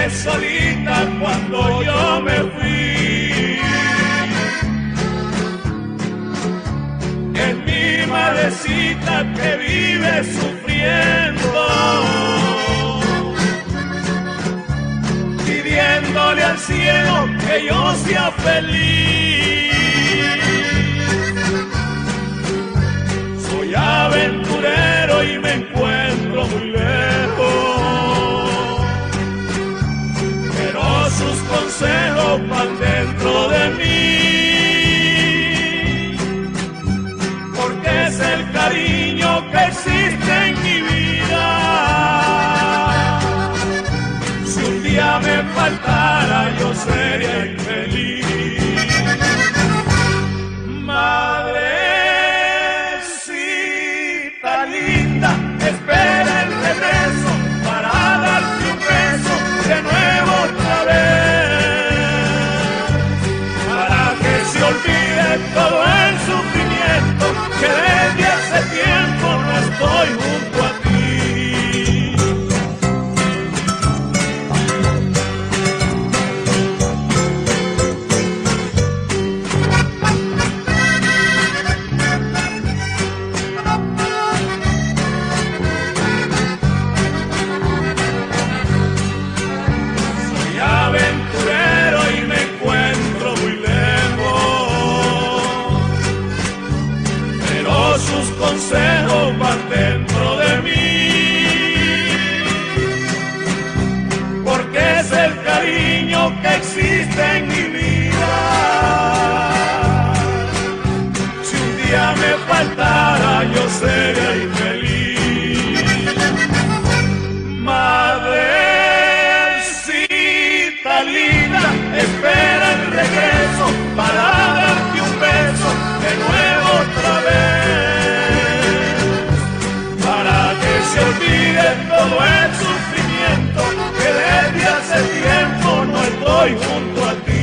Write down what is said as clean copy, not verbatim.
dejé solita cuando yo me fui. Es mi madrecita que vive sufriendo, pidiéndole al cielo que yo sea feliz. Soy aventurero y me encuentro muy lejos, pero sus consejos van dentro de mí, porque es el cariño que existe en mi vida. Si un día me faltara yo sería infeliz. Madrecita linda, espera el regreso para darte un beso de nuevo otra vez, para que se olvide todo el sufrimiento que desde hace tiempo no estoy junto a ti. Sus consejos van dentro de mí, porque es el cariño que existe en mi vida. Si un día me faltara yo sería infeliz. Madrecita linda, espera el regreso para darte un beso de nuevo otra vez, se olvide todo el sufrimiento que desde hace tiempo no estoy junto a ti.